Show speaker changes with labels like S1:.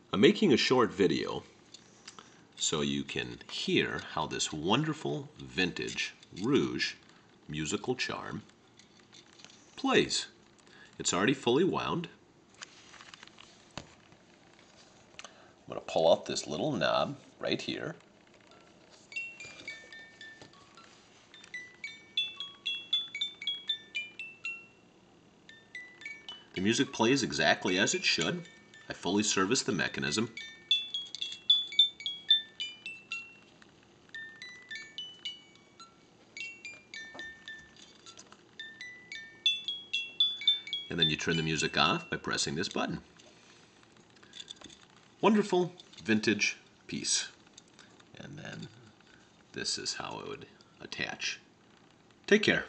S1: I'm making a short video so you can hear how this wonderful vintage Reuge musical charm plays. It's already fully wound. I'm going to pull out this little knob right here. The music plays exactly as it should. I fully serviced the mechanism. And then you turn the music off by pressing this button. Wonderful vintage piece. And then this is how it would attach. Take care.